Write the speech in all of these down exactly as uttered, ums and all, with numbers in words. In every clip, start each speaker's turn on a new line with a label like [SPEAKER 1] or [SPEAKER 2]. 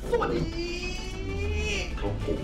[SPEAKER 1] สวัสดีครับผม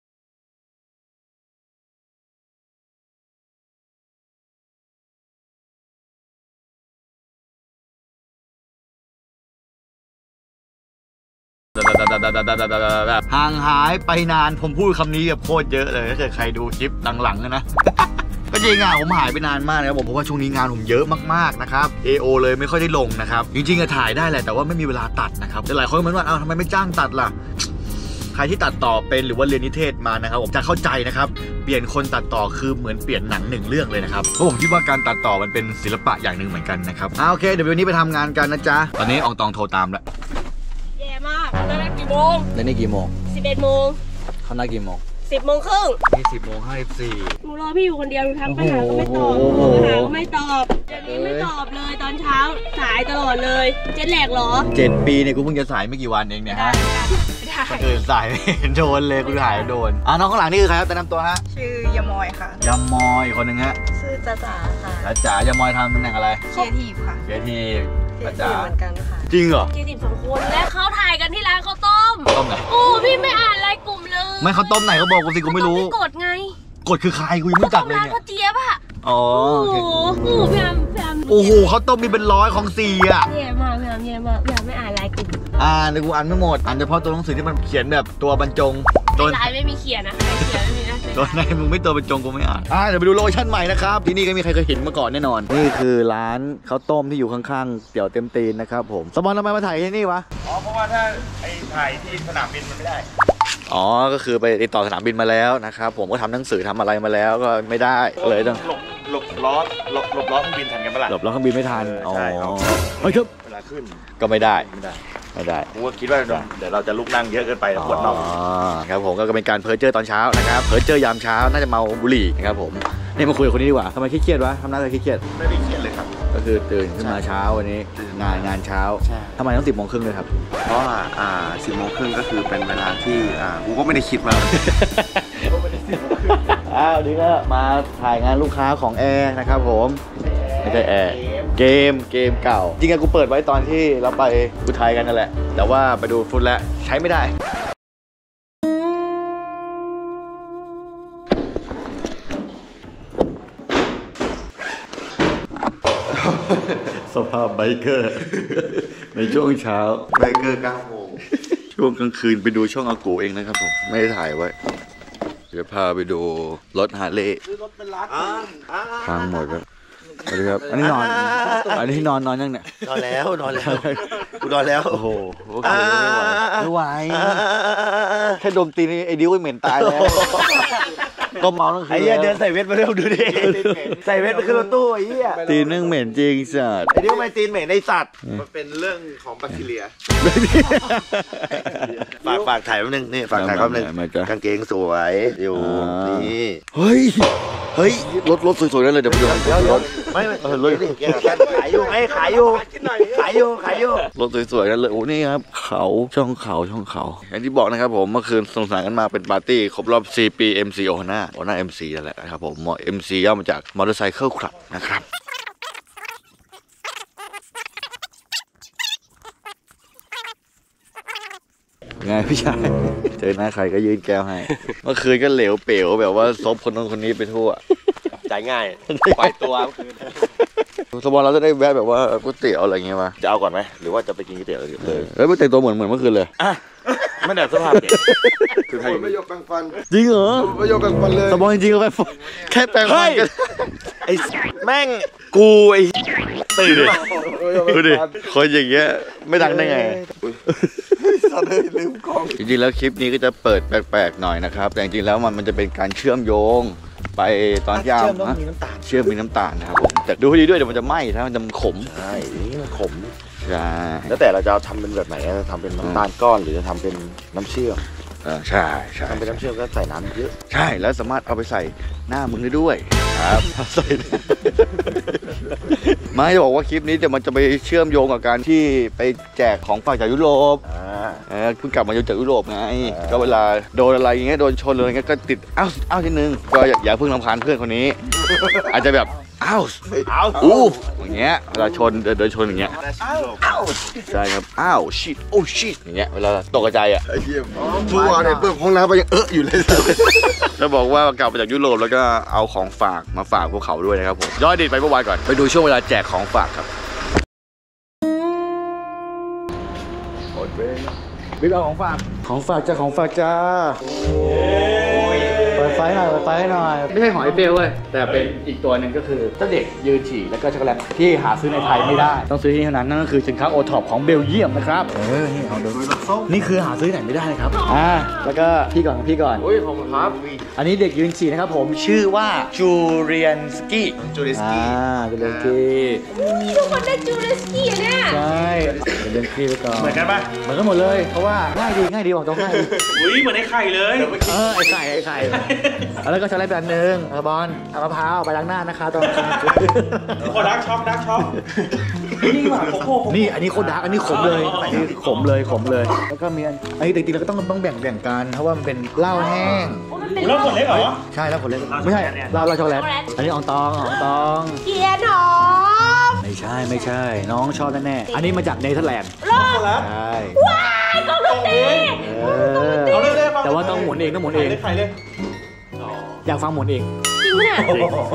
[SPEAKER 1] ห่างหายไปนานผมพูดคำนี้แบบโคตรเยอะเลยถ้าเกิดใครดูคลิปหลังๆนะก็จริงอ่ะผมหายไปนานมากนะครับผมเพราะว่าช่วงนี้งานผมเยอะมากๆนะครับ เอ โอ เลยไม่ค่อยได้ลงนะครับจริงๆก็ถ่ายได้แหละแต่ว่าไม่มีเวลาตัดนะครับแต่หลายคนเหมือนว่าเอ้าทำไมไม่จ้างตัดล่ะใครที่ตัดต่อเป็นหรือว่าเรียนนิเทศมานะครับผมจะเข้าใจนะครับเปลี่ยนคนตัดต่อคือเหมือนเปลี่ยนหนังหนึ่งเรื่องเลยนะครับเพราะผมคิดว่าการตัดต่อมันเป็นศิลปะอย่างหนึ่งเหมือนกันนะครับอ่าโอเคเดี๋ยววันนี้ไปทำงานกันนะจ๊ะตอนนี้อองตองโทรตามแล้ว
[SPEAKER 2] แย่มากแล้วนัดกี่โมง
[SPEAKER 1] แล้วนี่กี่โมง
[SPEAKER 2] สิบเอ็ดโมง
[SPEAKER 1] เขานัดกี่โมง
[SPEAKER 2] สิบโมงครึ่ง
[SPEAKER 1] นี่สิบโมงห้าสิบสี่
[SPEAKER 2] หนูรอพี่อยู่คนเดียวหนูทักไปหาก็ไม่ตอบหนูหาก็ไม่ตอบเดี๋ยวนี้ไม่ตอบเลยตอนเช้าสายตลอดเลยเจ็ดแหลกหรอ
[SPEAKER 1] เจ็ดปีเนี่ยกูเพิ่งจะสายไม่กี่วันเองเนี่ยฮะคนอื่นสายไม่เห็นโดนเลยกูถ่ายโดนอ่ะน้องข้างหลังนี่คือใครครับแนะนำตัวฮะ
[SPEAKER 3] ชื่อยามอยค่ะ
[SPEAKER 1] ยามอยคนหนึ่งฮะ
[SPEAKER 3] ชื่อจ๋าจ๋าค่ะ
[SPEAKER 1] จ๋ายามอยทำตำแหน่งอะไร
[SPEAKER 3] เคียร์ทีฟค่ะ
[SPEAKER 1] เคียร์ทีฟ
[SPEAKER 3] จ๋าเหมือนกันค่ะ
[SPEAKER 1] จริงเหรอ
[SPEAKER 2] เคียร์ทีฟสองคนและเขาถ่ายกันที่ร้านข้าวต้ม
[SPEAKER 1] ต้มไหน
[SPEAKER 2] โอ้พี่ไม่อ่านไลน์กลุ่มเลย
[SPEAKER 1] ไม่เขาต้มไหนเขาบอกกูสิกูไม่รู้
[SPEAKER 2] กดไง
[SPEAKER 1] กดคือใครกูยังไม่รู้จักเลยเนี่ย
[SPEAKER 2] เขาเจี๊ยบอะ
[SPEAKER 1] อ๋อ
[SPEAKER 2] โอ้โหโอ้พี่แอมพี่แอม
[SPEAKER 1] โอ้โหเขาต้มมีเป็นร้อยของสี่อ่ะ
[SPEAKER 2] แย่มากพี่แอมแย่มากพี่แอมไม่อ่านไลน์กลุ่ม
[SPEAKER 1] อ่าเดี๋ยวกูอ่านไม่หมดอ่านเฉพาะตัวหนังสือที่มันเขียนแบบตัวบรรจง
[SPEAKER 2] ตัวไลน์ไม่มีเขียนนะเขียนไม่มีนะ
[SPEAKER 1] ตัวไหนมึงไม่ตัวบรรจงกูไม่อ่านอ่าเดี๋ยวไปดูโลชั่นใหม่นะครับที่นี่ก็มีใครเคยเห็นมาก่อนแน่นอนนี่คือร้านข้าวต้มที่อยู่ข้างๆเตี๋ยวเต็มตีนนะครับผมสมอนทำไมมาถ่ายที่นี่วะ
[SPEAKER 4] อ๋อเพราะว่าถ้าไอ้ถ่ายที่สนามบินมันไม่ได้
[SPEAKER 1] อ๋อก็คือไปติดต่อสนามบินมาแล้วนะครับผมก็ทำหนังสือทำอะไรมาแล้วก็ไม่ได้เลยต้อง
[SPEAKER 4] หลบหลบล้อหลบหลบล้อเครื่องบินทันกันเปล่า
[SPEAKER 1] หลบล้อเครื่องบินไม่ทัน
[SPEAKER 4] อ๋อใช่ครับ
[SPEAKER 1] เฮ้ยครับ
[SPEAKER 4] เวลาขึ้น
[SPEAKER 1] ก็ไม่ได้ไม่ได้ไม่ได้
[SPEAKER 4] ผมก็คิดว่าเดี๋ยวเราจะลุกนั่งเยอะเกินไปปวดน่อง
[SPEAKER 1] อ๋อครับผมก็เป็นการเพ้อเจ้อตอนเช้านะครับเพ้อเจ้อยามเช้าน่าจะเมาบุหรี่นะครับผมนี่มาคุยกับคนนี้ดีกว่าทำไมเครียดวะทำหน้าเครียด
[SPEAKER 4] ไม่ได้เครียดเลยครับ
[SPEAKER 1] ก็คือตื่นขึ้นมาเช้าวันนี้งานงานเช้าทำไมต้องสิบโมงครึ่งเลยครับ
[SPEAKER 4] เพราะว่าอ่าสิบโมงครึ่งก็คือเป็นเวลาที่อ่ากูก็ไม่ได้คิดมา
[SPEAKER 1] อ้าวนี่ก็มาถ่ายงานลูกค้าของแอร์นะครับผมไม่ใช่แอร์เกมเกมเก่าจริงๆกูเปิดไว้ตอนที่เราไปอุทัยกันนั่นแหละแต่ว่าไปดูฟุตแล้วใช้ไม่ได้สภาพไบเกอร์ในช่วงเช้า
[SPEAKER 4] ไบเกอร์เก้าโมง
[SPEAKER 1] ช่วงกลางคืนไปดูช่องอากูเองนะครับผมไม่ได้ถ่ายไว้เดี๋ยวพาไปดูรถฮาร์เลย์พังหมดแล้วสวัสดีครับอันนี้นอนอันนี้นอนนอนยังเนี่ย
[SPEAKER 4] นอนแล้วนอนแล้วกูนอนแล้ว
[SPEAKER 1] โอ้โหโอเคไม่ไหวแค่ดมตีนี่ไอ้ดิ้วเหม็นตายแล้วก็เมาทั้งคืน
[SPEAKER 4] ไอ้เหี้ยเดินใส่เวทมาเร็วดูดิใส่เวทมาขึ้นรถตู้ไอ้เหี้ย
[SPEAKER 1] ตีนนึ่งเหม็นจริงสัตว์
[SPEAKER 4] ไอ้ดิ้วไม่ตีนเหม็นไอ้สัตว์มันเป็นเรื่องของแบคทีเรียฝากฝากถ่ายแป๊บนึงนี่ฝากถ่ายแป๊บนึงกางเกงสวยอยู่นี่
[SPEAKER 1] เฮ้ยเฮ้ยรถรถสวยๆนั่นเลยเดี๋ยวไปดูรถ
[SPEAKER 4] ไม่ไม่รถขายอยู่ไงขายอยู่ขายอยู่ขายอยู่
[SPEAKER 1] รถสวยๆนั่นเลยโอ้นี่ครับเขาช่องเขาช่องเขาอย่างที่บอกนะครับผมเมื่อคืนสงสารกันมาเป็นปาร์ตี้ครบรอบสี่ปี เอ็ม ซี โอฮาน่าโอฮาน่า เอ็ม ซี นั่นแหละนะครับผม เอ็ม ซี ย่อมาจาก Motorcycle Club นะครับไงพี่ชายเจอหน้าใครก็ยืนแก้วให้เมื่อคืนก็เหลวเป๋วแบบว่าซบคนนั้นคนนี้ไปทั่ว
[SPEAKER 4] ใจง่ายปล่อยตัวเมื่อคืน
[SPEAKER 1] สมมติเราจะได้แวะแบบว่าก๋วยเตี๋ยวอะไรเงี้ยมา
[SPEAKER 4] จะเอาก่อนไหมหรือว่าจะไปกินก๋วยเตี๋ยว
[SPEAKER 1] เลยแล้วไม่แต่งตัวเหมือนเหมือนเมื่อคืนเลย
[SPEAKER 4] อ่ะไม่ได้สภาพเด็ก
[SPEAKER 1] คือใคร
[SPEAKER 4] ไม่ยกแปรงฟัน
[SPEAKER 1] จริงเหรอ
[SPEAKER 4] ไม่ยกแปรงฟันเลย
[SPEAKER 1] สมมติจริงๆก็แปรงแค่แปรงฟันกัน
[SPEAKER 4] ไอ้แม่งกูไอ้ตื่น
[SPEAKER 1] ดูดิคนอย่างเงี้ยไม่ดังได้ไง
[SPEAKER 4] สัตว์เลยลืมกล้อง
[SPEAKER 1] จริงๆแล้วคลิปนี้ก็จะเปิดแปลกๆหน่อยนะครับแต่จริงๆแล้วมันมันจะเป็นการเชื่อมโยงไปตอนยามเชื่อมมีน้ำตาลนะครับผมแต่ดูให้ดีด้วยเดี๋ยวมันจะไหม้ถ้ามันจะขม
[SPEAKER 4] ใช่นี่มันขม
[SPEAKER 1] ใช่
[SPEAKER 4] แล้วแต่เราจะทำเป็นแบบไหนจะทำเป็นน้ำตาลก้อนหรือจะทำเป็นน้ำเชื่อม
[SPEAKER 1] อ่าใช่ใช่
[SPEAKER 4] ทำเป็นน้ำเชื่อมก็ใส่น้ำเยอะ
[SPEAKER 1] ใช่แล้วสามารถเอาไปใส่หน้ามึงได้ด้วยครับใส่ไม่จะบอกว่าคลิปนี้เดี๋ยวมันจะไปเชื่อมโยงกับการที่ไปแจกของฝากจากยุโรปอ่าเพิ่งกลับมาจากยุโรปไงก็เวลาโดนอะไรอย่างเงี้ยโดนชนอะไรเงี้ยก็ติดอ้าวอ้าวทีนึงก็อย่าเพิ่งรำคาญเพื่อนคนนี้อาจจะแบบอ้าวอ้าวอู้อย่างเงี้ยเวลาชนเดินเดินชนอย่างเงี้ยอ้าวใช่ครับอ้าวชิดโอ้ชิดอย่างเงี้ยเวลาตกกระจายอ่ะ
[SPEAKER 4] ไอ้เหี้ยทุกวันเนี่ยเปิดห้องน้ำไปยังเอออยู่เลย
[SPEAKER 1] จะบอกว่ากลับมาจากยุโรปแล้วก็เอาของฝากมาฝากพวกเขาด้วยนะครับผมย้อนอดีตไปเมื่อวานก่อนไปดูช่วงเวลาแจกของฝากครับบิ๊กเอาของฝากของฝากจ้าของฝากจ้าเปิดไฟหน่อยเปิดไฟหน่อยไม่ใช่หอยเฟลเว้ยแต่เป็นอีกตัวหนึ่งก็คือเจ้าเด็กยืนฉี่แล้วก็ช็อกโกแลตที่หาซื้อในไทยไม่ได้ต้องซื้อที่นี่เท่านั้นนั่นก็คือสินค้าโอท็อปของเบลเยียมนะครับเออนี่เอาดูนี่คือหาซื้อไหนไม่ได้นะครับอ่าแล้วก็พี่ก่อนพี่ก่อนอุ้ยผมครับอันนี้เด็กยืนฉี่นะครับผมชื่อว่าจูเรียนสกี้จูเรียนสกี้อ่าจูเรียนสกี้
[SPEAKER 2] นี่ทุกคนได้จูเรียนสกี้เนี่ย
[SPEAKER 1] ใช่จูเรียนสกี้ไปก่อน
[SPEAKER 5] เหมือนกันปะ
[SPEAKER 1] เหมือนกันหมดเลยเพราะว่าง่ายดีง่ายดีบอกตรงง่ายดี
[SPEAKER 5] อุ้ยเหมือนไอ้ไข่เลย
[SPEAKER 1] เออไอ้ไข่ไอ้ไข่แล้วก็ช็อกโกแลตแบบนึงบอลเอามะพร้าวไปล้างหน้านะคะตอน
[SPEAKER 5] โคดักช็อกดักช็อกนี่หว่าโคโค่
[SPEAKER 1] นี่อันนี้โคดักอันนี้ขมเลยอันนี้ขมเลยขมเลยแล้วก็มีอันนี้จริงๆเราก็ต้องต้องแบ่งแบ่งกันเพราะว่ามันเป็นเหล้าแห้ง
[SPEAKER 5] เหล้าผลเล็กเหรอ
[SPEAKER 1] ใช่เหล้าผลเล็กไม่ใช่เหล้าเหล้าช็อกโกแลตอันนี้อองตองอองตอง
[SPEAKER 2] เกียร์หอม
[SPEAKER 1] ไม่ใช่ไม่ใช่น้องชอบแน่ๆอันนี้มาจากเนเธอร์แลนด์ใช่
[SPEAKER 2] ว้ายกองดนตรี
[SPEAKER 1] แต่ว่าต้องหมุนเองต้องหมุนเองอยากฟังหมุนเอง
[SPEAKER 2] จริงไหมเนี่ย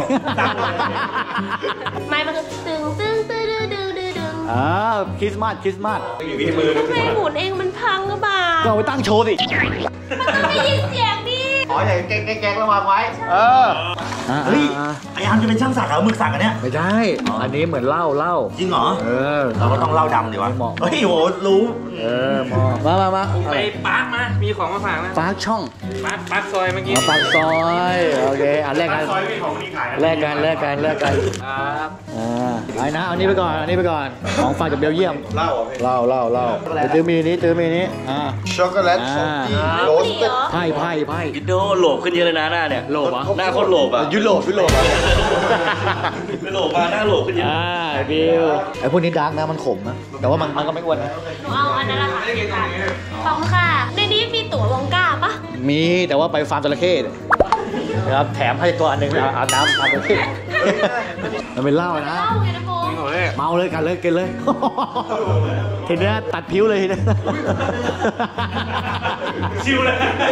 [SPEAKER 2] ไม่มันคือตึงตึงตึงตึงตึงตึง
[SPEAKER 1] อ่าคริสต์มาสคริสต์มาส
[SPEAKER 2] ทำไมหมุนเองมันพังหรือเปล่า
[SPEAKER 1] ก็เอาไปตั้งโชว์สิ
[SPEAKER 2] มันต้องได้ยินเสียงดิ
[SPEAKER 1] อ๋ออย่าแกงแกงระวังไว้เออ
[SPEAKER 5] เฮ้ยไอ้อามจะเป็นช่างสักเอาหมึกสักอันเนี้ย
[SPEAKER 1] ไม่ใช่อันนี้เหมือนเหล้าเหล้า
[SPEAKER 5] จริงเหรอ
[SPEAKER 1] เออ
[SPEAKER 5] เราก็ต้องเหล้าดำดิวะเฮ้ยโหรู้
[SPEAKER 1] เออมามามา
[SPEAKER 6] ไปปาร์คมามีของมาฝากนะ
[SPEAKER 1] ปาร์คช่อง
[SPEAKER 6] ปาร์คปาร์คซอยเมื่อกี้
[SPEAKER 1] ปาร์คซอยโอเคอันแรกกันแรกกันแรกกันแรกกัน
[SPEAKER 6] ครับ
[SPEAKER 1] อ่าไอ้นะเอานี้ไปก่อนอันนี้ไปก่อนของฝากจากเบลเยียมเหล้าเหล้าเหล้าเหล้าตื้อมีนี้ตื้อมีนี้อ่า
[SPEAKER 4] ช็อกโกแลตช็อกกี้โรสเต็ด
[SPEAKER 1] ไพ่ไพ่ไพ่
[SPEAKER 6] วิดีโอโหลบขึ้นเยอะเลยนะหน้าเนี่ย
[SPEAKER 1] โหลบอ่ะ
[SPEAKER 6] หน้าโคตรโหลบอ่ะ
[SPEAKER 1] ยุโรปยุโรป
[SPEAKER 6] โหลบมาหน้าโหลบขึ้นเยอะ
[SPEAKER 1] อ่าบิวไอ้พวกนี้ดาร์กนะมันขมนะแต่ว่ามันมันก็ไม่อ้วนนะ
[SPEAKER 2] หนูเอาอันนั้นละค่ะขอบคุณค่ะในนี้มีตั๋ววองก้าปะ
[SPEAKER 1] มีแต่ว่าไปฟาร์มจระเข้นะครับแถมให้ตัวอันหนึ่งอาบน้ำฟาร์มจระเข้มันเป็นเหล้านะเมาเลยกันเลยกินเลยเห็นไหมตัดผิวเลยนะ
[SPEAKER 5] ชิวเลย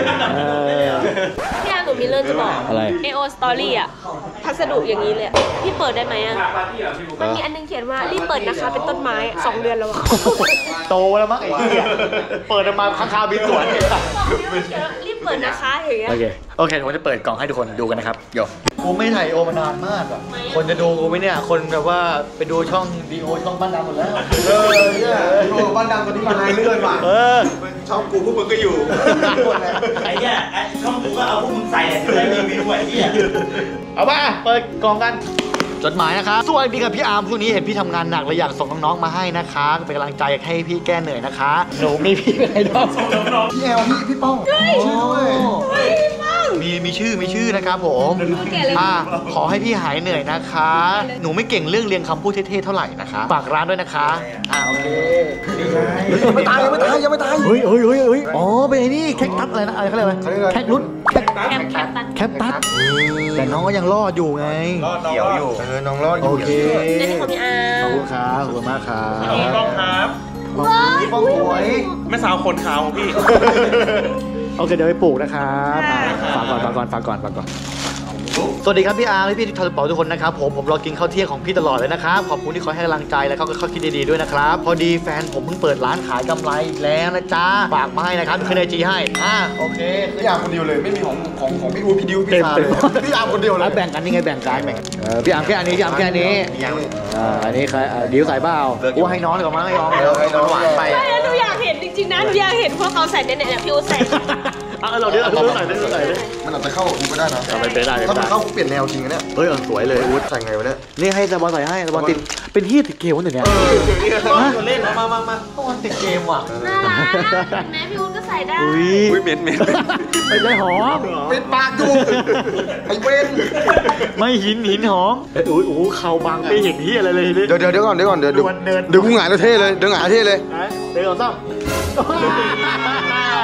[SPEAKER 2] พี่อาหนูมีเรื่องจะบอก
[SPEAKER 1] อะไร
[SPEAKER 2] เอโอสตอรี่อ่ะพัสดุอย่างนี้เลยพี่เปิดได้ไหมอ่ะมันมีอันนึงเขียนว่ารีบเปิดนะคะเป็นต้นไม้สองเดือนแล้ว
[SPEAKER 1] โตแล้วมั้งไอ้เหี้ยเปิดมาข้างคาบินสวน
[SPEAKER 2] รีบเปิดนะคะอย่างเงี้ย
[SPEAKER 1] โอเคโอเคผมจะเปิดกล่องให้ทุกคนดูกันนะครับเดี๋ยวกูไม่ถ่ายโอมานานมากอ่ะคนจะดูกูไหมเนี่ยคนแบบว่าไปดูช่องดีโอช่องบ้านดำหมดแล้ว
[SPEAKER 4] เออเนี่ยดูบ้านดำคนที่มาไล่เลื่อนมา
[SPEAKER 1] เออ
[SPEAKER 4] ช่องกูพวกมึงก็อยู่
[SPEAKER 5] ไอ้เนี่ยช่องกูก็เอาพวกมึงใส่จะได้รีวิวไอ้เนี่ย
[SPEAKER 1] เอาป่ะเปิดกล่องกันจดหมายนะครับสวัสดีครับพี่อาร์มพรุ่งนี้เห็นพี่ทำงานหนักเลยอยากส่งน้องๆมาให้นะคะเป็นกำลังใจให้พี่แก้เหนื่อยนะคะหนูมีพี่เป็นไอดอล
[SPEAKER 4] พี่แอลพี่พี่ป้องชื่อด้วย
[SPEAKER 1] มีมีชื่อมีชื่อนะครับผมอ่าขอให้พี่หายเหนื่อยนะคะหนูไม่เก่งเรื่องเรียงคำพูดเท่ๆเท่าไหร่นะคะฝากร้านด้วยนะคะอ่าโอเค
[SPEAKER 4] ยังไม่ตายยังไม่ตายยังไม่ตาย
[SPEAKER 1] เฮ้ยเฮ้ยเฮ้ยเฮ้ยอ๋อเป็นไอ้นี่แคคตัสอะไรนะอะไรเขาเรียกอะไรแคคนุชแคคตัสแคคตัสแต่น้องก็ยังรอดอยู่ไง
[SPEAKER 4] เขียวอยู่เออน้องรอดอยู่
[SPEAKER 1] โอเค
[SPEAKER 2] ขอบคุณอา
[SPEAKER 1] ขอบคุณครับขอบคุณมากครับ
[SPEAKER 5] น้องครับ
[SPEAKER 1] พี่ป้องสวย
[SPEAKER 5] แม่สาวคนขาวของพี่
[SPEAKER 1] โอเคเดี๋ยวไปปลูกนะครับฝากก่อนฝากก่อนฝากก่อนฝากก่อนสวัสดีครับพี่อาร์พี่พี่ทอลเป๋าทุกคนนะครับผมผมรอกินข้าวเที่ยงของพี่ตลอดเลยนะครับขอบคุณที่คอยให้กำลังใจและเขาก็ข้อคิดดีๆด้วยนะครับพอดีแฟนผมเพิ่งเปิดร้านขายกำไรแล้วนะจ๊ะฝากมาให้นะครับขึ้นไอจีให้อ่าโอเค
[SPEAKER 4] พี่อาร์คนเดียวเลยไม่มีของของของพี่อูพี่ดิวพี่ซาเลยพี่อาร์คนเดียวเลย
[SPEAKER 1] แบ่งกันนี่ไงแบ่งกันแบ่งพี่อาร์แค่อันนี้พี่อาร์แค่อันนี้อ่าอันนี้ใครดิวใส่เปล่ากูให้น้องก่อนมั้งให้น้อง
[SPEAKER 4] ให้น้องหวานไป
[SPEAKER 2] หนูอยากเห็นจริงๆนะหนูอยากเห็นพวกเขาใส่เนี่ยเนี่ยพี่อูใส่
[SPEAKER 1] เอาเราดิเราใส่ดิเราใส่ดิ
[SPEAKER 4] มันอาจจะเข้ากูก็ได้นะ
[SPEAKER 1] เอาไปได้
[SPEAKER 4] ถ้ามันเข้าเปลี่ยนแนวจริงนะเนี่ย
[SPEAKER 1] เฮ้ยสวยเลย
[SPEAKER 4] อุ๊ดใส่ไงวะเนี่ย
[SPEAKER 1] นี่ให้สบอลใส่ให้สบอลติดเป็นที่ติดเกมวันหนึ่งเนี่ย
[SPEAKER 5] เออเล่นมามามา
[SPEAKER 1] สบอลติดเกมว่ะ
[SPEAKER 2] น่ารักแม่พี่อุ๊ดก็ใส่ได้
[SPEAKER 1] อุ้ย
[SPEAKER 5] เหม็นเหม็น
[SPEAKER 1] ไม่ได้หอม
[SPEAKER 4] เป็นปากดูไอ้เว้น
[SPEAKER 1] ไม่หินหินหอมอุ้ยโอ้เข่าบางไม่เห็นที่อะไรเลย
[SPEAKER 4] เดี๋ยวเดี๋ยวเดี๋ยวก่อนเดี๋ยวก่อนเดี๋ยวเดี๋ยวกูหงายแล้วเท่เลยเดี๋ยวหงายเท่เลย
[SPEAKER 1] เดี๋ยวก่อนต้อง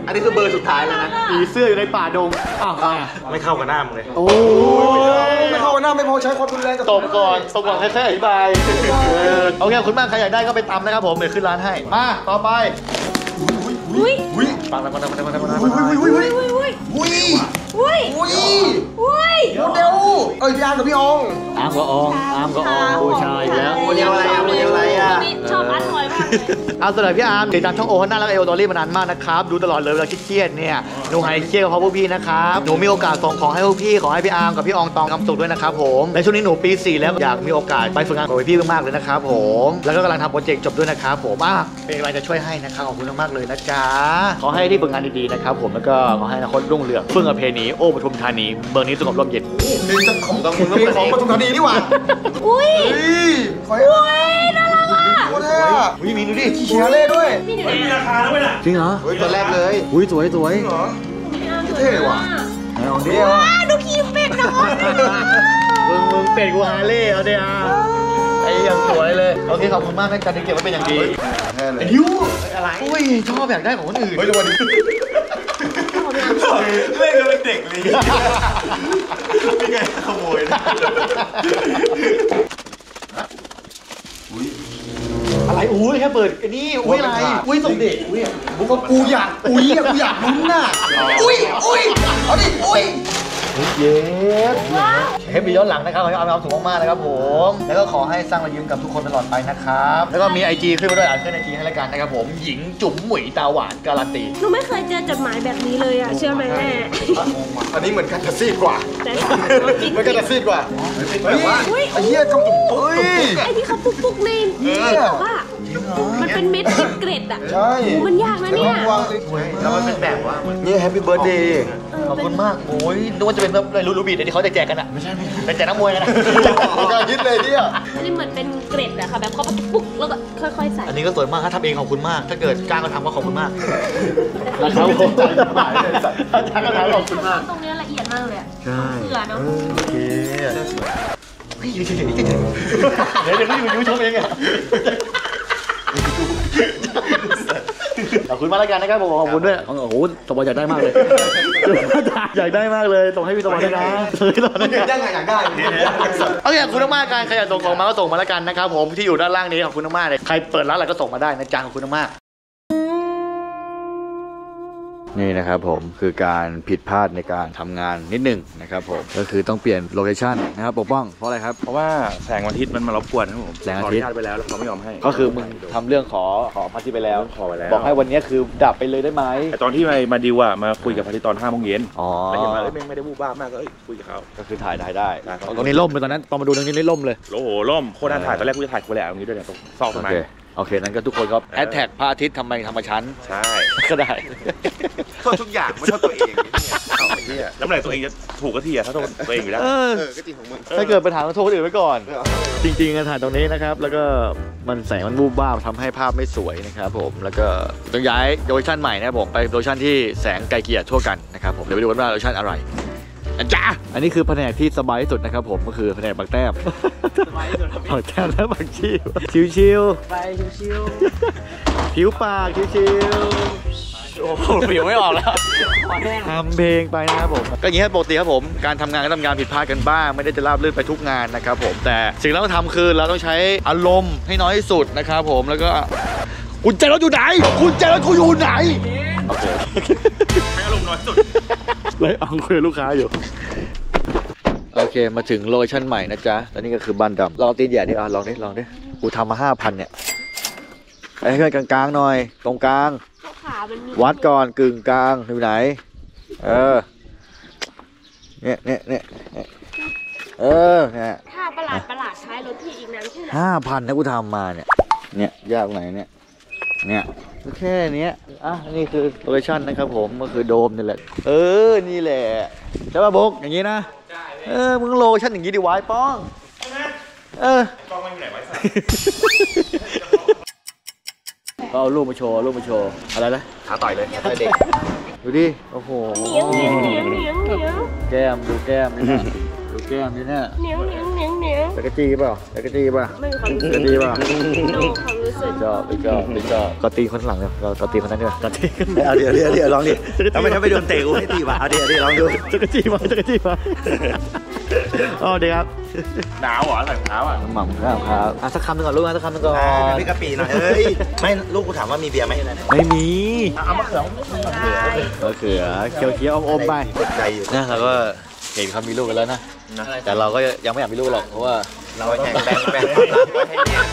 [SPEAKER 1] อันนี้คือเบอร์สุดท้ายแล้วนะผีเสื้ออยู่ในป่าดงอ้าวไม่เข้ากับหน้ามึงเลยโอ้ยไม่เข้ากับหน้าไม่พอใช้ความรุนแรงกับตบก่อนตบก่อนแค่ๆอธิบายโอเคคุณมากใครอยากได้ก็ไปตำนะครับผมเดี๋ยวขึ้นร้านให้มาต่อไปอุ้ยอุ้ยปังแล้วปังแล้วปังแล้วปังแล้วอุ้ยอุ้ยอุ้ยอุ้ยอุ้ยอุ้ยอุ้ยอุ้ยโมเดลเอ้ยพี่อาร์มกับพี่อองอาร์มกับอองอาร์มกับอองผู้ชายอีกแล้วโมเดลอะไรอะโมเดลอะไรอะ
[SPEAKER 2] ชอบอัดหอยมากเลย
[SPEAKER 1] เอาสำหรับพี่อาร์มติดตามช่องโอฮันน่าและเอลตอรี่มานานมากนะครับดูตลอดเลยเวลาเครียดเนี่ยหนูหายเครียดกับพวกพี่นะครับหนูมีโอกาสส่งของให้พวกพี่ขอให้พี่อาร์มกับพี่อองตองความสุขด้วยนะครับผมในช่วงนี้หนูปีสี่แล้วอยากมีโอกาสไปฝึกงานกับพี่มากๆเลยนะครับผมแล้วก็กำลังทำโปรเจกต์จบด้วยนะครับผมอ่ะเป็นกำลังจะช่วยให้นะครับขอบคุณมากๆเลยนะจ๊ะขอให้ที่ฝึกงานดีๆนะครับผมแล้วก็ขอให้อนาคตรุ่งเรืองเฟื่องอเพนีโอปทุมธานีเบอร์นี้สงบร่มเย็นเป็นเจ้าของกับคุณเป็นของปทุมธานีนี่หว่า
[SPEAKER 2] อุ้ยอุ้ยน่ารักอ่ะ
[SPEAKER 1] โอ้โหอุ้ยมีดูดิเชียร์เล่ด้วย
[SPEAKER 6] มีราคาด้วยนะ
[SPEAKER 1] จริงเหรอ
[SPEAKER 4] เฮ้ยตัวแรกเลย
[SPEAKER 1] อุ้ยสวยสวย
[SPEAKER 4] เหรอเท่ว่ะ
[SPEAKER 1] เอาดิ
[SPEAKER 2] ว้าดูขี้เป็ดน้อย
[SPEAKER 1] มึงมึงเป็ดกูฮาเล่เอาดิอ่ะไอ้ยังสวยเลยโอเคขอบคุณมากนะการเก็บไว้เป็นอย่างดีไอ้ดิวอะไรอุ้ยชอบอยากได้ของคนอื่นเฮ้ยวันนี้
[SPEAKER 6] เล่นกันเป็นเด็กเลยไม่ไงขโมยนะ
[SPEAKER 1] อะไรอุ้ยแค่เปิดอันนี้อุ้ยอะไรอุ้ยส่งเด็กอุ้ยมึงก็กูอยากอุ้ยกูอยากลุ้นน่ะอุ้ยอุ้ยเอาดิอุ้ยเย้เทปย้อนหลังนะครับขอให้เอาความสุขมากๆนะครับผมแล้วก็ขอให้สร้างรอยยิ้มกับทุกคนตลอดไปนะครับแล้วก็มี ไอ จี ขึ้นมาด้วยอ่านขึ้น ไอ จี ให้รายการนะครับผมหญิงจุ๋มหมุยตาหวานการันตี
[SPEAKER 2] หนูไม่เคยเจอจดหมายแบบนี้เลยอ่ะเชื่อไหมแม่
[SPEAKER 1] อันนี้เหมือนกันจะซีดกว่าเหมือนกันจะซีดกว่า
[SPEAKER 2] แบบว่า
[SPEAKER 1] ไอ้เหี้ยจุ๋มเฮ้ย
[SPEAKER 2] ไอ้ที่เขาปุ๊กๆเลยบอกว่ามันเป็นเม็ดเกล็ดอ่ะ
[SPEAKER 1] ใช่
[SPEAKER 2] มันยากนะเนี่ย
[SPEAKER 1] แล้วมันเป็นแบบว่านี่แฮปปี้เบิร์ดเดย์ขอบคุณมากโอ้ยนึกว่าจะเป็นอะไรรูบีที่เขาจะแจกกันอ่ะไม่ใช่ไม่เป็นแจกนักมวยกันนะก็คิดเลยเนี่ย
[SPEAKER 2] อันนี้เหมือนเป็นเกล็ดอะค่ะแบบเขาปุ๊กแล้วก็ค่อยๆใส่
[SPEAKER 1] อันนี้ก็สวยมากถ้าทำเองขอบคุณมากถ้าเกิดจ้างก็ทำก็ขอบคุณมากนะครับผมถ้าจ้างก็ทำขอบคุณมาก
[SPEAKER 2] ตรงนี้ละเอียดมากเลยอ่ะ
[SPEAKER 1] ใช่
[SPEAKER 2] เสือเนาะ
[SPEAKER 1] โอเคเดี๋ยวเดี๋ยวพี่มายูชมเองอ่ะขอบคุณมากแล้วกันนะครับผมขอบคุณด้วยโอ้โหสบายอยากได้มากเลยอยากได้มากเลยส่งให้พี่สบายด้วยนะยังไงอยากได้โอเคขอบคุณมากการใครอยากส่งของมาก็ส่งมาแล้วกันนะครับผมที่อยู่ด้านล่างนี้ขอบคุณมากเลยใครเปิดร้านอะไรก็ส่งมาได้นะจ๊ะขอบคุณมากนี่นะครับผมคือการผิดพลาดในการทำงานนิดหนึ่งนะครับผมก็คือต้องเปลี่ยนโลเคชั่นนะครับปกป้องเพราะอะไรครับ
[SPEAKER 6] เพราะว่าแสงวันอาทิตย์มันมารบกวนครับผม
[SPEAKER 1] แสงอาทิตย์
[SPEAKER 6] ไปแล้วแล้วเขาไม่ยอมให้
[SPEAKER 1] ก็คือมึงทำเรื่องขอขอพระอาทิตย์ไปแล้ว
[SPEAKER 6] ขอไปแล้ว
[SPEAKER 1] บอกให้วันนี้คือดับไปเลยได้ไหม
[SPEAKER 6] แต่ตอนที่มามาดิวอะมาคุยกับพระอาทิตย์ตอนห้าโมงเย็น
[SPEAKER 1] อ๋อ
[SPEAKER 6] แล้วเห็นว่าเอ้ยไม่ได้วูบวาบมากก็คุยกับเขา
[SPEAKER 1] ก็คือถ่ายได้ได้ตรงนี้ล่มเลยตอนนั้นตอนมาดูตรงนี้ล่มเลย
[SPEAKER 6] โอ้โหล่มโคตรน่าถ่ายตอนแรกกูจะถ่ายกูแหละตรงนี้ด้วยเนี่ยตรงซอกตรงนั้น
[SPEAKER 1] โอเคนั้นก็ทุกคนก็แอดแท็กพระอาทิตย์ทำไมทำมาชั้น
[SPEAKER 6] ใช่
[SPEAKER 1] ก็ได้
[SPEAKER 6] โทษทุกอย่างไม่โทษตัวเองเนี่ยแล้วเมื่อไหร่ตัวเองจะถูกก็ทีอะถ้าโทษตัวเองอยู่แล้ว
[SPEAKER 1] เออก็จริงของมึงถ้าเกิดปัญหาก็โทษคนอื่นไว้ก่อนจริงๆการถ่ายตรงนี้นะครับแล้วก็มันแสงมันวูบวาบทำให้ภาพไม่สวยนะครับผมแล้วก็ต้องย้ายโลเคชั่นใหม่นะครับผมไปโลเคชั่นที่แสงไกลเกลี่ยทั่วกันนะครับผมเดี๋ยวไปดูกันว่าโลเคชั่นอะไรอันจ้าอันนี้คือแผนกที่สบายที่สุดนะครับผมก็คือแผนกบักแต้มบักแต้มและบักชิวชิวๆไปชิวๆผิวปากชิวๆโอ้โหผิวไม่ออกแล้วทำเพลงไปนะครับผมก็อย่างนี้ปกติครับผมการทำงานก็ทำงานผิดพลาดกันบ้างไม่ได้จะราบรื่นไปทุกงานนะครับผมแต่สิ่งที่เราต้องทำคือเราต้องใช้อารมณ์ให้น้อยที่สุดนะครับผมแล้วก็กุญแจรถอยู่ไหนกุญแจรถกูอยู่ไหนโอเค
[SPEAKER 6] ไม่อารมณ์น้อยสุด
[SPEAKER 1] เลยเอาคุยกับลูกค้าอยู่โอเคมาถึงโลเคชั่นใหม่นะจ๊ะแล้วนี่ก็คือบ้านดำลองตีนใหญ่ดิอ่ะลองดิลองดิกูทำมาห้าพันเนี่ยไอ้เพื่อนกลางๆหน่อยตรงกลางวัดก่อนกึ่งกลางอยู่ไหนเออเนี่ยเนี่ยเนี่ยเออเนี่ย
[SPEAKER 2] ถ้าประหลาดประหลาดใช้รถพี่อีกนั้นใช่ไหม
[SPEAKER 1] ห้าพันนะกูทำมาเนี่ยเนี่ยยากไหนเนี่ยเนี่ยแค่นี้อ่ะนี่คือโลเคชั่นนะครับผมก็คือโดมนี่แหละเออนี่แหละใช่ป่ะบุ๊กอย่างนี้นะเออมึงโลเคชั่นอย่างนี้ดิวายป้องเออป้องไม่มีไหนไว้ใส่ก็เอารูปมาโชว์รูปมาโชว์อะไรนะ
[SPEAKER 6] ท้าต่อยเลยท้าต่อยเด็ก
[SPEAKER 1] ดูดิโอ้โห
[SPEAKER 2] เหนียวเหนียวเหนียวเหนียวเหนียว
[SPEAKER 1] แก้มดูแก้มนี่นะดูแก้มนี่เนี่ย
[SPEAKER 2] เหนียวเหนียวเหนียวเหนียว
[SPEAKER 1] ตะกจี้เปล่าตะกจี้เปล่า
[SPEAKER 2] ไม่มีความรู้สึก
[SPEAKER 1] ตะกจี้เปล่า
[SPEAKER 2] โนความรู้สึก
[SPEAKER 1] ชอบไม่ชอบไม่ชอบก็ตีคนหลังเราเราตีคนนั้นด้วยก็ตี
[SPEAKER 4] เอาเดี๋ยวเดี๋ยวเดี๋ยวลองดิทำไมถ้าไม่โดนเตะกูให้ตีวะเอาเดี๋ยวเดี๋ยวลองดู
[SPEAKER 1] จักรจี้มาจักรจี้มาอ๋อเดี๋ยวครับ
[SPEAKER 6] หนาวเหรอใส่รองเท้าอ่ะ
[SPEAKER 1] หม่ำครับครับอ่ะสักคำหนึ่งก่อนลูกนะสักคำหนึ่งก่อน
[SPEAKER 4] พี่กะปิหน่อยเอ้ยไม่ลูกกูถามว่ามีเบียร์ไหม
[SPEAKER 1] ไม่มี
[SPEAKER 6] เอามะเขือ
[SPEAKER 1] มะเขือเคี้ยวเคี้ยวอมๆไป
[SPEAKER 4] เด็กใจอยู่
[SPEAKER 1] นะเราก็เห็นเขามีลูกกันแล้วนะแต่เราก็ยังไม่อยากมีลูกหรอกเพราะว่า
[SPEAKER 4] เราแข่งแบ่งแบ่งความรักไว้ให้เมีย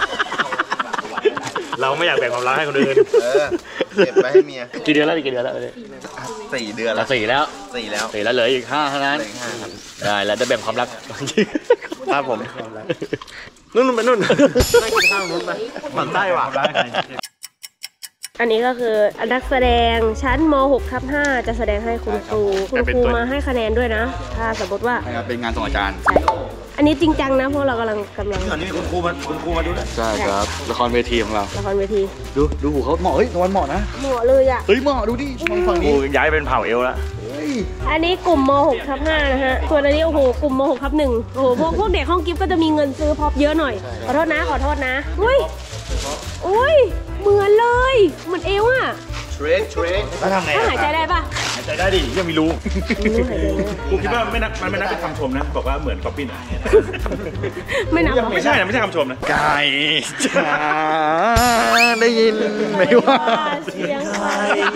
[SPEAKER 6] เราไม่อยากแบ่งความรักให้คนอื่น
[SPEAKER 4] เออเก็บไว้ให้เมีย
[SPEAKER 1] กี่เดือนแล้วกี่เดือนแล้ว
[SPEAKER 4] สี่เดือน
[SPEAKER 1] เรา
[SPEAKER 4] แล้ว
[SPEAKER 1] สี่แล้ว
[SPEAKER 4] สี่แล้ว
[SPEAKER 1] สี่แล้วเหลืออีกห้าเท่านั้น
[SPEAKER 4] เหลืออีกห้าครับ
[SPEAKER 1] ได้แล้วได้แบ่งความรัก
[SPEAKER 4] ครับผม
[SPEAKER 6] นู่นไปนู่น
[SPEAKER 4] ไม่กินข้าวนู้นไปหมั่นไส้ว่ะ
[SPEAKER 2] อันนี้ก็คือนักแสดงชั้นม หก ทับ ห้าจะแสดงให้คุณครูคุณครูมาให้คะแนนด้วยนะถ้าสมมติว่า
[SPEAKER 1] เป็นงานส่งอาจารย์
[SPEAKER 2] อันนี้จริงจังนะเพราะเรากำลังกำลัง
[SPEAKER 4] ตอนนี้มีคุณครูมาคุณครูมาดูด้วย
[SPEAKER 1] ใช่ครับละครเวทีของเรา
[SPEAKER 2] ละครเวที
[SPEAKER 1] ดูดูหูเขาเหมาะเฮ้ยตะวันเหมาะนะ
[SPEAKER 2] เหมาะเลยอ่ะ
[SPEAKER 1] เฮ้ยเหมาะดูดิมองฝั่ง
[SPEAKER 6] กู
[SPEAKER 1] นี้
[SPEAKER 6] ย้ายเป็นเผ่าเอลแล้ว
[SPEAKER 2] อันนี้กลุ่มม หก ทับ ห้านะฮะส่วนอันนี้โอ้โหกลุ่มม หก ทับ หนึ่งโอ้โหพวกพวกเด็กห้องกิฟต์ก็จะมีเงินซื้อพ็อปเยอะหน่อยขอโทษนะขอโทษนะอุ้ยอุ้ยเหมือนเลยเหมือนเอวอ่ะ
[SPEAKER 4] เทรดเทรด
[SPEAKER 6] แล้วทำไง
[SPEAKER 2] ถ้าหายใจได้ปะ
[SPEAKER 6] หายใจได้ดิยังไม่รู้
[SPEAKER 2] ไม่รู้หายใจได้
[SPEAKER 6] กูคิดว่าไม่นับมันไม่นับเป็นคำชมนะบอกว่าเหมือนก๊อปปี้นะ
[SPEAKER 2] ไม่นับหรอ
[SPEAKER 6] ไม่ใช่นะไม่ใช่คำชมนะ
[SPEAKER 1] ไก่จ๋าได้ยินไหมว่า
[SPEAKER 2] เสียงใคร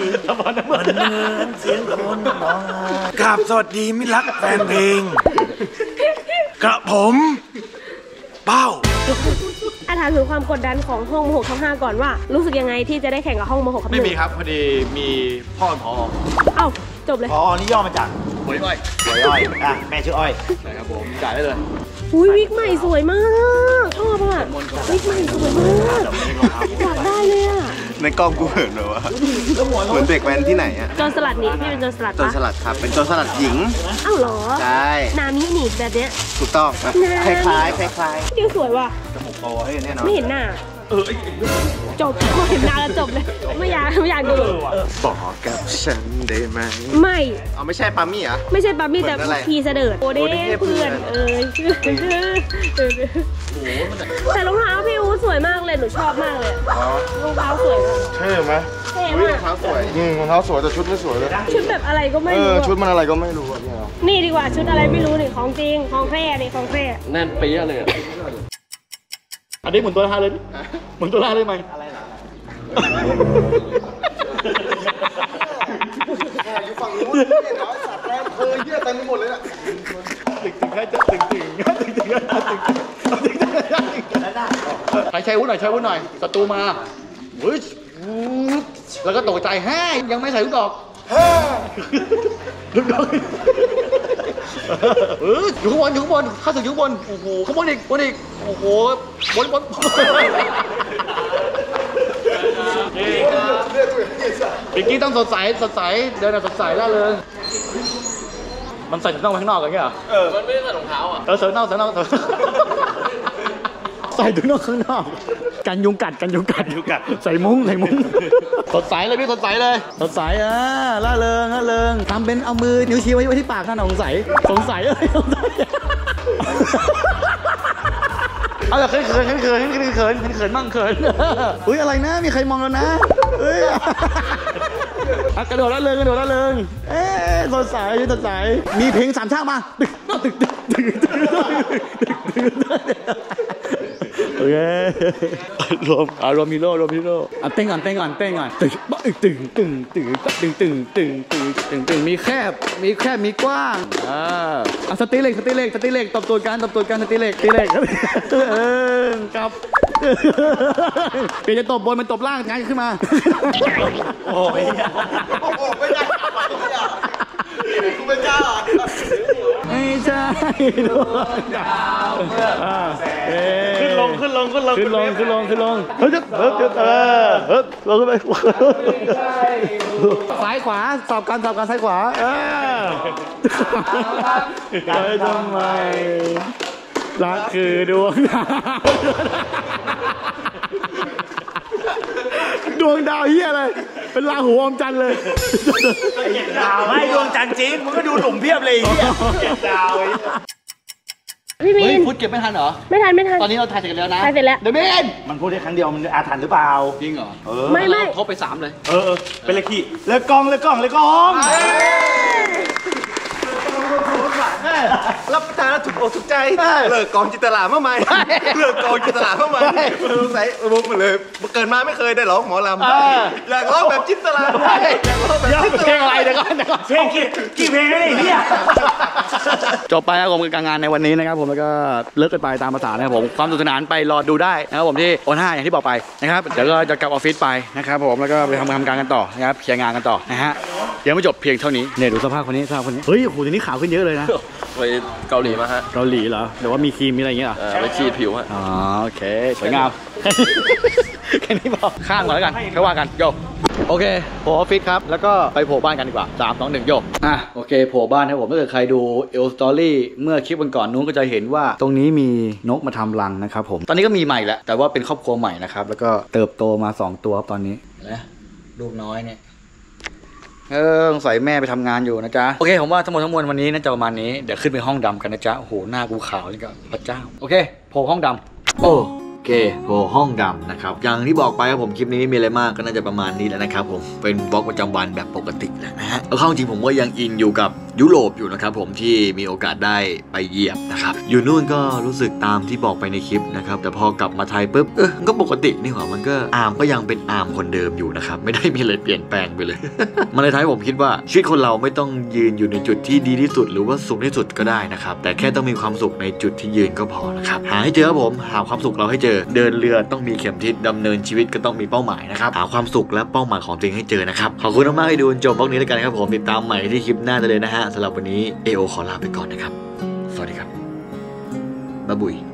[SPEAKER 6] เสียงคนกราบสวัสดีมิตรรักแฟนเพลงกระผมเป้า
[SPEAKER 2] อาถามถึงความกดดันของห้องม หก ทับ ห้าก่อนว่า รู้สึกยังไงที่จะได้แข่งกับห้องม หก ทับ ห
[SPEAKER 1] ไม่
[SPEAKER 2] นึ่ง
[SPEAKER 1] มีครับพอดีมีพ่อพอ
[SPEAKER 2] เอ้าจบเลย
[SPEAKER 4] พอนี่ย่อมาจาก
[SPEAKER 1] หวยอ้อย
[SPEAKER 4] หวยอ้อยอ่ะแม่ชื่ออ้อย
[SPEAKER 1] ใช่ครับผมจ่ายได้เลย
[SPEAKER 2] อุ้ยวิกใหม่สวยมากชอบอ่ะวิกใหม่สวยมากอยากได้เลยอ่ะ
[SPEAKER 4] ในกล้องกูเห็นแบบว่าเหมือนเด็กแว้นที่ไหนอ่ะ
[SPEAKER 2] โจรสลัดนี่พี่เป็นโจรสลัด
[SPEAKER 4] โจร
[SPEAKER 2] ปะ
[SPEAKER 4] สลัดครับเป็นโจรสลัดหญิง
[SPEAKER 2] อ้าวเหรอ
[SPEAKER 4] ใช่
[SPEAKER 2] นามินี่แบบเนี้ย
[SPEAKER 4] ถูกต้องครับคล้ายๆคล้าย
[SPEAKER 2] จริงสวยว่ะ
[SPEAKER 4] ๆจมูกโตให้แน่นอน
[SPEAKER 2] ไม่เห็นหน้าจบพอเห็นหน้าแล้วจบเลยไม่อยากไม่อยากดู
[SPEAKER 4] บอกกับฉันได้ไหม
[SPEAKER 2] ไม่
[SPEAKER 4] เอาไม่ใช่ปามี่เหรอ
[SPEAKER 2] ไม่ใช่ปั๊มมี่แต่
[SPEAKER 4] เหมือนอะไร
[SPEAKER 2] พีเสดิร์ดโอเด้
[SPEAKER 4] โอเด้เพื่
[SPEAKER 2] เพื่อ
[SPEAKER 4] อน น
[SPEAKER 2] เอ้ยแต่รองเท้าพี่อู๋สวยมากเลยหนูชอบมากเลยรองเท้าสวยมาก
[SPEAKER 7] เท่ไหม
[SPEAKER 2] เท่
[SPEAKER 4] อุ้ย
[SPEAKER 2] มาร
[SPEAKER 4] อก งเท้าสวย
[SPEAKER 7] อืมรองเท้าสวยแต่ชุดไม่สวยเลย
[SPEAKER 2] ชุดแบบอะไรก็ไม่
[SPEAKER 7] เอ
[SPEAKER 2] รู้
[SPEAKER 7] อ
[SPEAKER 2] อะ
[SPEAKER 7] ชุดมันอะไรก็ไม่รู้อ่ะเนี่ย
[SPEAKER 2] นี่ดีกว่าชุดอะไรไม่รู้นี่ของจริงของแท้นี่ของแท้
[SPEAKER 1] แน่นปี๊ะเลยอะอันนี้หมุนตัวท่าเลยดิหมุนตัวท่าเลยไหมอะไรนะ
[SPEAKER 7] อยู่ฝั่งนู้นเนี่ยน้อยสัตว์แรงเคยเยี่ยเต็มไปหมดเลยอ่ะ
[SPEAKER 1] ตึงตึงให้ตึงตึงตึงตึงตึงตึงใครใช้วุ้นหน่อยใช้วุ้นหน่อยศัตรูมาวุ้ยแล้วก็ตกใจแฮ่ยังไม่ใส่ลูกดอกลูกดอกเอออยู่ข้างบนอยู่ข้างบนข้าศึกอยู่ข้างบนโอ้โหข้างบนอีกบนอีกโอ้โหบนบนเมื่อกี้ต้องสดใสสดใสเดินแบบสดใสล่าเริงมันใส่ถุงน่องไปข้างนอกกันเงี้ยเหรอเออมันไม่ได้ใส่รองเท้าอ่ะเออใส่ถุงน่องใส่ถุงน่องใส่ถุงน่องข้างนอกกันยุงกัดกันยุงกัดยุงกัดใส่มุ้งใส่มุ้งสดใสเลยพี่สดใสเลยสดใสอ่ะล่าเริงล่าเริงทำเป็นเอามือนิ้วชี้ไว้ไว้ที่ปากท่านสงสัยสงสัยเอ้ยสงสัยเอาแต่เขินเขินเขินเขินเขินเขินเขินมั่งเขินอุ้ยอะไรนะมีใครมองแล้วนะเอ้ยกระโดดแล้วเลยกระโดดแล้วเลยเอ๊ะสดใสสดใสมีเพลงสามชาติมาตึกตึกตึกตึกตึกตึกโอเครวมอารวมฮีโร่รวมฮีโร่อ่ะเต้นก่อนเต้นก่อนเต้นก่อนตึกตึงตึงตึงตึงตึงตึงตึงตึงตึงมีแคบมีแคบมีกว้างอ่าอ่ะสติเล็กสติเล็กสติเล็กตบตัวกันตบตัวกันสติเล็กสติเล็กเออครับเปลี่ยนจะตบบนมันตบล่างง่ายขึ้นมาโอ้ย
[SPEAKER 7] โอ้โหไม่ได้กูเป็นเจ้าอ่ะ
[SPEAKER 1] ไม่ใช่ดวงดาวขึ้นลงขึ้นลงขึ้นลงขึ้นลงขึ้นลงขึ้นลงเฮ้ยเฮ้ยเออเฮ้ยลงขึ้นไปซ้ายขวาสอบกันสอบกันซ้ายขวาเออไปทำไมรักคือดวงดาวดวงดาวเฮียอะไรเป็นราหูอมจันทร์เลย
[SPEAKER 6] ดาวไม่ดวงจันทร์จริงมึงก็ดูหลุมเพียบเลยไอ้เหี้ยเจ็ดดาว
[SPEAKER 2] พี่มิ
[SPEAKER 1] เฮ้ย
[SPEAKER 2] น
[SPEAKER 1] พูดเก็บไม่ทันเหรอ
[SPEAKER 2] ไม่ทันไม่ทัน
[SPEAKER 1] ตอนนี้เราถ่ายเสร็จแล้วนะ
[SPEAKER 2] ถ่ายเสร็จแล้ว
[SPEAKER 1] เดยวเมน
[SPEAKER 5] มันพูดได้ครั้งเดียวมันอาถรรพ์หรือเปล่า
[SPEAKER 1] จริงเหรอ
[SPEAKER 5] เออ
[SPEAKER 2] ไม่ไม่
[SPEAKER 1] ทบไปสามเลย
[SPEAKER 5] เออเออเป็นเลขที่เลิกกองเลิกกองเลิกกอง
[SPEAKER 7] รับประทานแล้วถูกอกถูกใจเลิกกองจินตลาเมื่อไหร่เลิกกองจินตลาเมื่อไหร่สงสัยมุกมาเลยเกิดมาไม่เคยได้ร้องหมอลำอยากร้องแบบจินตลาอยากร้องแบบจินต
[SPEAKER 1] เพล
[SPEAKER 7] ลาง
[SPEAKER 1] อะไรเดี๋ยวก่อนเดี๋ยวก่อน
[SPEAKER 5] เพลงกี่กี่เพลงเลยเนี่ย
[SPEAKER 1] จบไปนะครับผมกับการงานในวันนี้นะครับผมแล้วก็เลิกกันไปตามภาษานะครับผมความสนุกสนานไปรอดูได้นะครับผมที่โอนห้าอย่างที่บอกไปนะครับเดี๋ยวก็จะกลับออฟฟิศไปนะครับผมแล้วก็ไปทำทำการกันต่อนะครับเคลียร์งานกันต่อนะฮะยังไม่จบเพียงเท่านี้เนี่ยดูสภาพคนนี้สภาพคนนี้เฮ้ยโอ้โหทีนี้ขาวขึ้นเยอะเลยนะ
[SPEAKER 8] ไปเกาหลีมาฮะ
[SPEAKER 1] เกาหลีเหรอหรือว่ามีครีมมีอะไรอย่างเงี้ยเหรอ
[SPEAKER 8] เอ่อไปฉีดผิวฮะ
[SPEAKER 1] อ๋อโอเคสวยงาม แค่นี้พอข้ามก่อนแล้วกันค่อยว่ากันโยโอเคโผล่ออฟฟิศครับแล้วก็ไปโผล่บ้านกันดีกว่าสามสองหนึ่งโยอ่ะโอเคโผล่บ้านให้ผมถ้าเกิดใครดูเอลสตอรี่เมื่อคลิปวันก่อนนู้นก็จะเห็นว่าตรงนี้มีนกมาทำรังนะครับผมตอนนี้ก็มีใหม่แล้วแต่ว่าเป็นครอบครัวใหม่นะครับแล้วก็เติบโตมาสองตัวตอนนี้เห็นไหมลูกน้อยเนี่ยเออสงสัยแม่ไปทำงานอยู่นะจ๊ะโอเคผมว่าทั้งหมดทั้งมวลวันนี้น่าจะประมาณนี้เดี๋ยวขึ้นไปห้องดำกันนะจ๊ะโอ้โหหน้ากูขาวนี่ก็พระเจ้าโอเคโผล่ห้องดำโอ้โอเคโผล่ห้องดำนะครับอย่างที่บอกไปครับผมคลิปนี้ไม่มีอะไรมากก็น่าจะประมาณนี้แล้วนะครับผมเป็นบล็อกประจำวันแบบปกติแหละนะฮะเอาเข้าจริงผมก็ยังอินอยู่กับยุโรปอยู่นะครับผมที่มีโอกาสได้ไปเหยียบนะครับอยู่นู่นก็รู้สึกตามที่บอกไปในคลิปนะครับแต่พอกลับมาไทยปุ๊บเออมันก็ปกตินี่หว่ามันก็อาร์มก็ยังเป็นอาร์มคนเดิมอยู่นะครับไม่ได้มีอะไรเปลี่ยนแปลงไปเลย มันเลยทำให้ผมคิดว่าชีวิตคนเราไม่ต้องยืนอยู่ในจุดที่ดีที่สุดหรือว่าสูงที่สุดก็ได้นะครับแต่แค่ต้องมีความสุขในจุดที่ยืนก็พอนะครับหาให้เจอครับผมหาความสุขเราให้เจอเดินเรือต้องมีเข็มทิศดำเนินชีวิตก็ต้องมีเป้าหมายนะครับหาความสุขและเป้าหมายของตัวเองให้เจอนะครับขอบคุณมากๆที่ดูจนจบบล็อกนี้แล้วกันนะครับผมติดตามใหม่ที่คลิปหน้าได้เลยนะฮะสำหรับวันนี้เอโอขอลาไปก่อนนะครับสวัสดีครับบ๊ายบาย